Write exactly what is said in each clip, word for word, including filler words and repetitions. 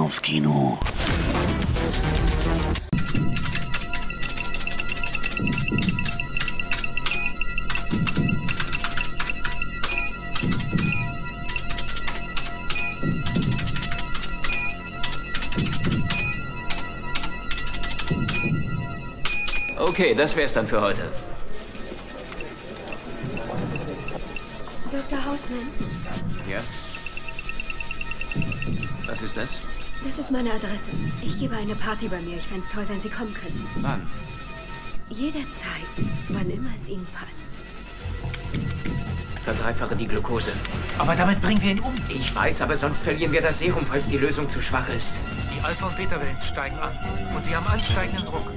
aufs Kino. Okay, das wär's dann für heute. Doktor Hausmann? Ja? Was ist das? Das ist meine Adresse. Ich gebe eine Party bei mir. Ich fände es toll, wenn Sie kommen könnten. Wann? Jederzeit. Wann immer es Ihnen passt. Verdreifache die Glucose. Aber damit bringen wir ihn um. Ich weiß, aber sonst verlieren wir das Serum, falls die Lösung zu schwach ist. Die Alpha- und Beta-Wellen steigen an. Und wir haben ansteigenden Druck.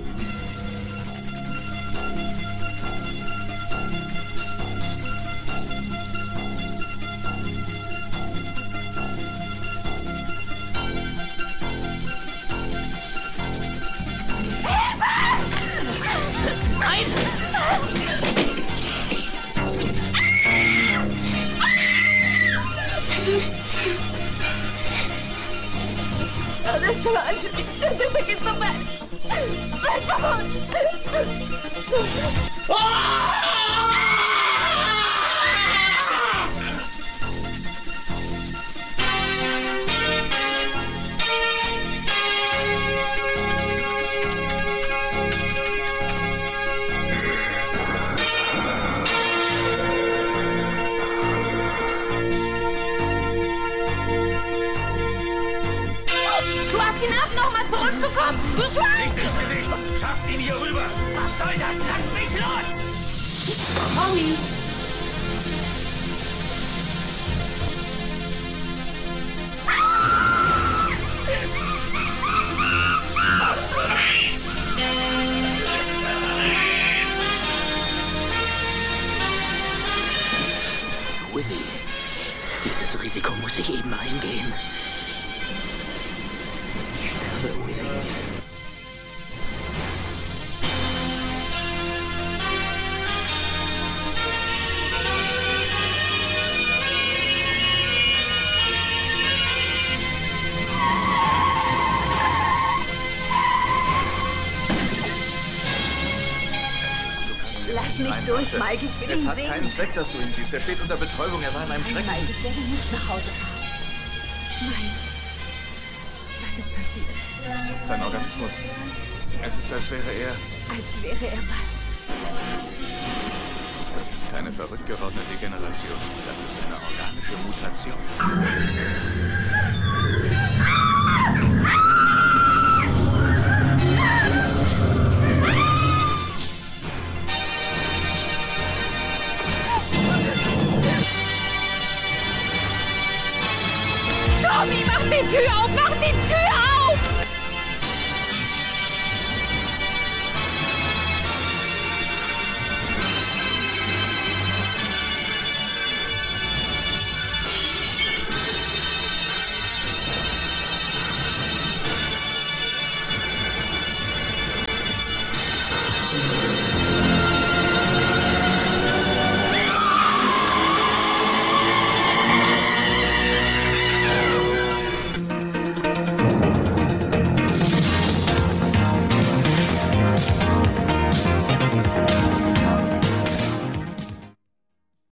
Adesso lasciami, che sto bene. Nochmal zurückzukommen! Du Schwein! Nicht ins Gesicht! Schafft ihn hier rüber! Was soll das? Lass mich los! Howie! Willy, dieses Risiko muss ich eben eingehen. Lass mich durch, Mike. Ich will ihn Es hat sehen. keinen Zweck, dass du ihn siehst. Er steht unter Betäubung. Er war in einem Nein, Schrecken. Mike, ich werde nicht nach Hause fahren. Mike, was ist passiert? Sein Organismus. Es ist, als wäre er... Als wäre er was? Das ist keine verrückt gewordene Degeneration. Das ist eine organische Mutation.